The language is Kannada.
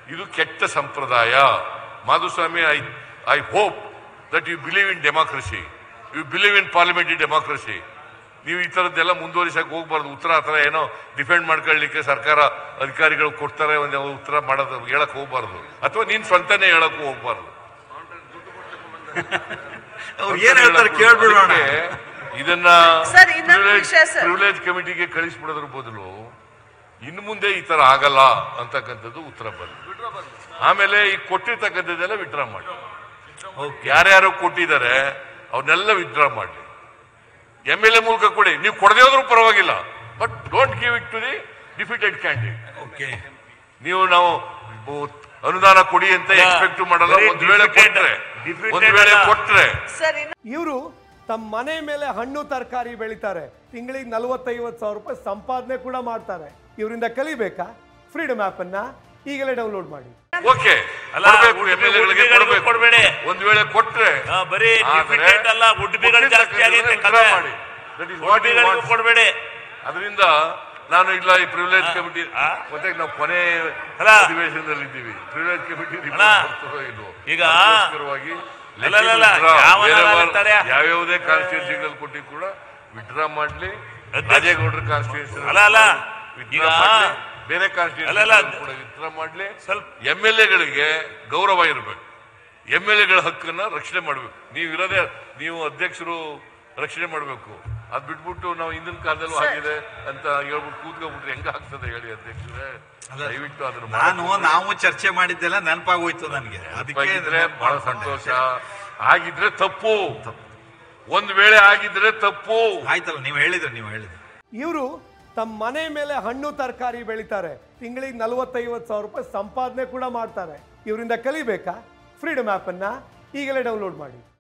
ಇದು ಕೆಟ್ಟ ಸಂಪ್ರದಾಯ. Madhuswamy, I hope that you believe in democracy, you believe in parliamentary democracy. ನೀವು ಈ ಥರದ್ದೆಲ್ಲ ಮುಂದುವರಿಸಕ್ಕೆ ಹೋಗ್ಬಾರ್ದು. ಉತ್ತರ ಆ ಥರ ಏನೋ ಡಿಫೆಂಡ್ ಮಾಡ್ಕೊಳ್ಳಿಕ್ಕೆ ಸರ್ಕಾರ ಅಧಿಕಾರಿಗಳು ಕೊಡ್ತಾರೆ ಒಂದು ಉತ್ತರ ಮಾಡೋದು ಹೇಳಕ್ ಹೋಗ್ಬಾರ್ದು, ಅಥವಾ ನೀನ್ ಸ್ವಂತನೇ ಹೇಳಕ್ಕೂ ಹೋಗ್ಬಾರ್ದು. ಇದನ್ನ ಪ್ರಿವಿಲೇಜ್ ಕಮಿಟಿಗೆ ಕಳಿಸ್ಬಿಡೋದ್ರ ಬದಲು ಇನ್ನು ಮುಂದೆ ಈ ತರ ಆಗಲ್ಲ ಅಂತಕ್ಕಂಥದ್ದು ಉತ್ತರ ಬಂದು, ಆಮೇಲೆ ಈ ಕೊಟ್ಟಿರ್ತಕ್ಕಂಥದ್ದೆಲ್ಲ ವಿಡ್ರಾ ಮಾಡಿ. ಯಾರ್ಯಾರು ಕೊಟ್ಟಿದ್ದಾರೆ ಅವನ್ನೆಲ್ಲ ವಿಡ್ರಾ ಮಾಡಲಿ. MLA ಮೂಲಕ ಕೊಡಿ, ನೀವು ಕೊಡದೇ ಹೋದ್ರೂ ಪರವಾಗಿಲ್ಲ, but don't give it to the defeated candidate. ನೀವು ನಾವು ಅನುದಾನ ಕೊಡಿ ಅಂತ ಎಕ್ಸ್ಪೆಕ್ಟ್ ಮಾಡಲ್ಲ. ಒಂದ್ ವೇಳೆ ಕೊಟ್ರೆ ಇವರು ತಮ್ಮ ಮನೆ ಮೇಲೆ ಹಣ್ಣು ತರಕಾರಿ ಬೆಳಿತಾರೆ, ತಿಂಗಳಿಗೆ 40-50 ಸಾವಿರ ರೂಪಾಯಿ ಸಂಪಾದನೆ ಕೂಡ ಮಾಡ್ತಾರೆ. ಇವರಿಂದ ಕಲಿಬೇಕಾ? ಫ್ರೀಡಮ್ ಆಪ್ ಅನ್ನ ಈಗಲೇ ಡೌನ್ಲೋಡ್ ಮಾಡಿ. ಓಕೆ, ಒಂದ್ ವೇಳೆ ಕೊಟ್ರೆ ಕೊಡಬೇಡಿ. ಅದರಿಂದ ನಾನು ಇಲ್ಲ ಈ ಪ್ರಿವಿಲೇಜ್ ಕಮಿಟಿ ಮತ್ತೆ ನಾವು ಕೊನೆ ಅಧಿವೇಶನದಲ್ಲಿ ಇದ್ದೀವಿ. ಪ್ರಿವಿಲೇಜ್ ಕಮಿಟಿ ಇಲ್ವೋ ಈಗ ಯಾವ್ಯಾವುದೇ ಕಾನ್ಸ್ಟಿಟ್ಯೂನ್ಸಿಗಳಲ್ಲಿ ಕೊಟ್ಟಿ ಕೂಡ ವಿಡ್ರಾ ಮಾಡ್ಲಿ. ರಾಜೇಗೌಡರ ಕಾನ್ಸ್ಟಿಟ್ಯೂನ್ಸಿ ಬೇರೆ ಕಾನ್ಸ್ಟಿಟ್ಯೂನ್ಸಿ ಕೂಡ ವಿಡ್ರಾ ಮಾಡ್ಲಿ. MLAಗಳಿಗೆ ಗೌರವ ಇರಬೇಕು, MLAಗಳ ಹಕ್ಕನ್ನ ರಕ್ಷಣೆ ಮಾಡ್ಬೇಕು. ನೀವು ಇರೋದೇ, ನೀವು ಅಧ್ಯಕ್ಷರು ರಕ್ಷಣೆ ಮಾಡ್ಬೇಕು. ಅದ್ ಬಿಟ್ಬಿಟ್ಟು ನಾವು ಹಿಂದಿನ ಕಾಲದಲ್ಲೂ ಆಗಿದೆ ಅಂತ ಹೇಳ್ಬಿಟ್ಟು ಕೂತ್ಕೊಂಡ್ಬಿಟ್ರೆ ಹೆಂಗ ಆಗ್ತದೆ ಹೇಳಿ ಅಧ್ಯಕ್ಷರೇ? ದಯವಿಟ್ಟು ಅದನ್ನ ನಾವು ಚರ್ಚೆ ಮಾಡಿದ್ದೆಲ್ಲ ನೆನಪಾಗೋಯ್ತು ನನಗೆ. ಅದಕ್ಕಿದ್ರೆ ಬಹಳ ಸಂತೋಷ. ಆಗಿದ್ರೆ ತಪ್ಪು, ಒಂದ್ ವೇಳೆ ಆಗಿದ್ರೆ ತಪ್ಪು ಆಯ್ತಲ್ಲ. ನೀವು ಹೇಳಿದ್ರೆ ಇವರು ತಮ್ಮ ಮನೆ ಮೇಲೆ ಹಣ್ಣು ತರಕಾರಿ ಬೆಳಿತಾರೆ, ತಿಂಗಳಿಗೆ 40-50 ಸಾವಿರ ರೂಪಾಯಿ ಸಂಪಾದನೆ ಕೂಡ ಮಾಡ್ತಾರೆ. ಇವರಿಂದ ಕಲಿಬೇಕಾ? ಫ್ರೀಡಮ್ ಆಪ್ ಅನ್ನ ಈಗಲೇ ಡೌನ್ಲೋಡ್ ಮಾಡಿ.